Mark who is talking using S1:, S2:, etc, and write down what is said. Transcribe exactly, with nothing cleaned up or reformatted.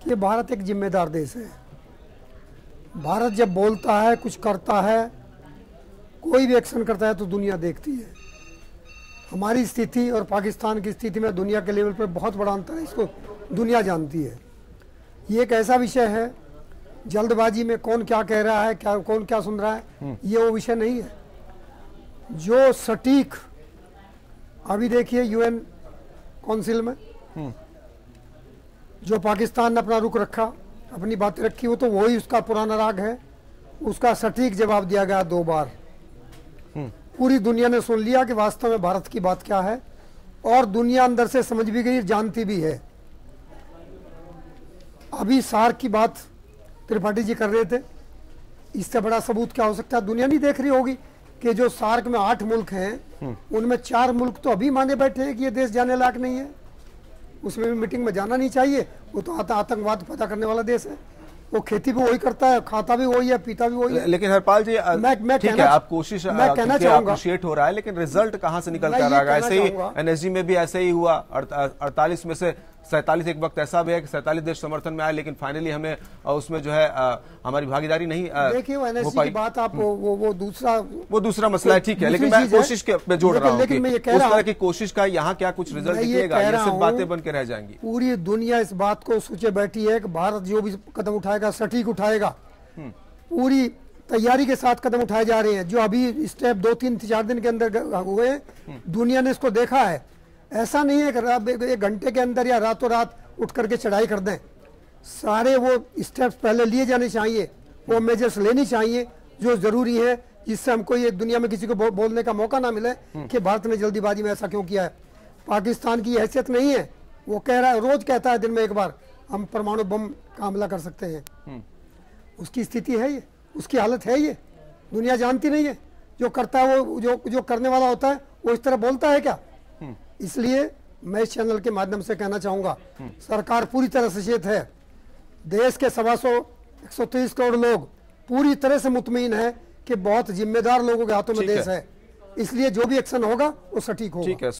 S1: ये भारत एक जिम्मेदार देश है। भारत जब बोलता है, कुछ करता है, कोई भी एक्शन करता है तो दुनिया देखती है। हमारी स्थिति और पाकिस्तान की स्थिति में दुनिया के लेवल पर बहुत बड़ा अंतर है, इसको दुनिया जानती है। ये एक ऐसा विषय है, जल्दबाजी में कौन क्या कह रहा है, क्या कौन क्या सुन रहा है, ये वो विषय नहीं है। जो सटीक, अभी देखिए यूएन काउंसिल में जो पाकिस्तान ने अपना रुख रखा, अपनी बातें रखी, वो तो वही उसका पुराना राग है। उसका सटीक जवाब दिया गया दो बार। पूरी दुनिया ने सुन लिया कि वास्तव में भारत की बात क्या है, और दुनिया अंदर से समझ भी गई, जानती भी है। अभी सार्क की बात त्रिपाठी जी कर रहे थे, इससे बड़ा सबूत क्या हो सकता है? दुनिया नहीं देख रही होगी कि जो सार्क में आठ मुल्क हैं, उनमें चार मुल्क तो अभी माने बैठे हैं कि ये देश जाने लायक नहीं है, उसमें भी मीटिंग में जाना नहीं चाहिए। वो तो आतंकवाद पैदा करने वाला देश है। वो खेती भी वही करता है, खाता भी वही है, पीता भी वही है।
S2: लेकिन हरपाल जी,
S1: मैं, मैं
S2: ठीक है, आप कोशिश
S1: मैं कहना चाहूंगा,
S2: अप्रिशिएट हो रहा है, लेकिन रिजल्ट कहां से निकल कर आ रहा है? ऐसे ही एनएसजी में भी ऐसे ही हुआ, अड़तालीस में से सैंतालीस, एक वक्त ऐसा भी है कि सैंतालीस देश समर्थन में आए, लेकिन फाइनली हमें उसमें जो है हमारी भागीदारी नहीं।
S1: देखिए वो एनएसजी की बात आप वो वो दूसरा
S2: वो दूसरा मसला है, ठीक है, लेकिन मैं कोशिश के जोड़ रहा हूँ,
S1: लेकिन मैं ये कह
S2: उस
S1: रहा
S2: तरह की कोशिश का यहाँ क्या कुछ रिजल्ट निकलेगा, ये सिर्फ बातें बन के रह जाएंगी?
S1: पूरी दुनिया इस बात को सोचे बैठी है कि भारत जो भी कदम उठाएगा सटीक उठाएगा। पूरी तैयारी के साथ कदम उठाए जा रहे हैं। जो अभी स्टेप दो तीन चार दिन के अंदर हुए, दुनिया ने इसको देखा है। ऐसा नहीं है कि एक घंटे के अंदर या रातों रात उठ करके चढ़ाई कर दें। सारे वो स्टेप्स पहले लिए जाने चाहिए, वो मेजर्स लेनी चाहिए जो जरूरी है, जिससे हमको ये दुनिया में किसी को बो, बोलने का मौका ना मिले कि भारत ने जल्दीबाजी में ऐसा क्यों किया है। पाकिस्तान की हैसियत नहीं है, वो कह रहा है, रोज कहता है दिन में एक बार, हम परमाणु बम का हमला कर सकते हैं। उसकी स्थिति है ये, उसकी हालत है ये, दुनिया जानती नहीं है। जो करता है वो जो जो करने वाला होता है वो इस तरह बोलता है क्या? इसलिए मैं इस चैनल के माध्यम से कहना चाहूंगा, सरकार पूरी तरह सचेत है। देश के सवा सौ एक सौ तीस करोड़ लोग पूरी तरह से मुतमईन है कि बहुत जिम्मेदार लोगों के हाथों में देश है। इसलिए जो भी एक्शन होगा वो सटीक होगा।